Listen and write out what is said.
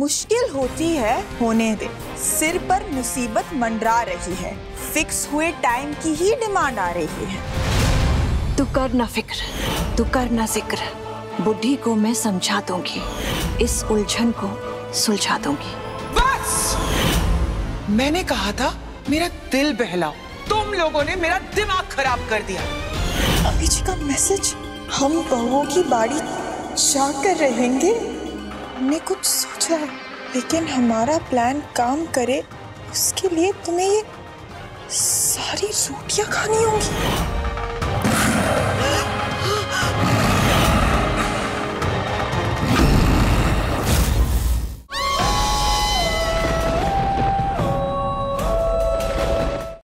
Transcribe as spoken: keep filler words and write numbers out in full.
मुश्किल होती है होने दे, सिर पर मुसीबत मंडरा रही है, फिक्स हुए टाइम की ही डिमांड आ रही है। तू कर ना फिक्र, तू कर ना जिक्र, बुढ़ी को मैं समझा दूंगी, इस उलझन को सुलझा दूंगी। बस! मैंने कहा था मेरा दिल बहलाओ, तुम लोगों ने मेरा दिमाग खराब कर दिया। अभी जी का मैसेज, हम बहुओं की बाड़ी जाकर रहेंगे। हमने कुछ सोचा है, लेकिन हमारा प्लान काम करे उसके लिए तुम्हें ये सारी रोटियां खानी होंगी।